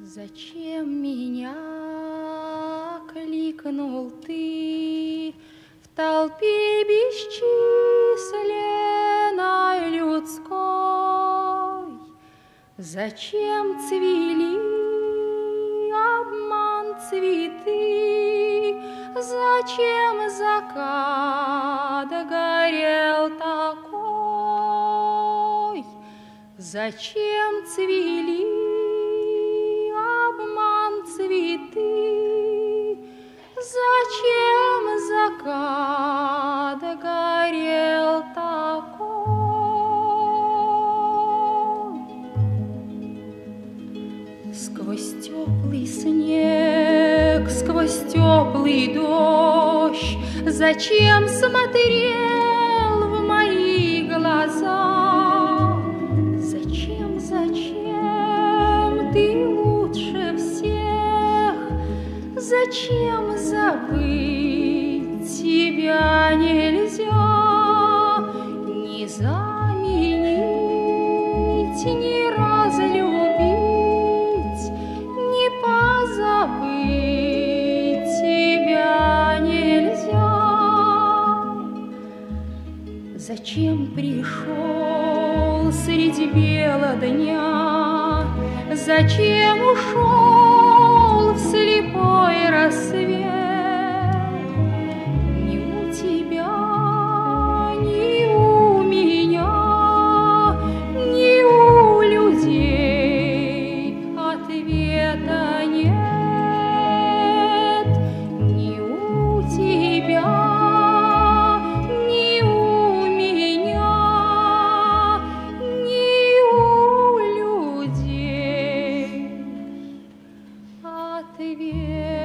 Зачем меня кликнул ты в толпе бесчисленной людской? Зачем цвели обман цветы? Зачем закат горел такой? Зачем цвели обман цветы? Зачем закат горел такой? Сквозь теплый снег, сквозь теплый дождь, зачем смотрел в мои глаза? Зачем, зачем ты лучше всех? Зачем забыть тебя нельзя? Не заменить, не разлюбить, не позабыть тебя нельзя. Зачем пришел среди бела дня? Зачем ушел в слепой рассвет? Ни у тебя, ни у меня, ни у людей ответа нет. Ни у тебя, ни у меня, ни у людей ответ.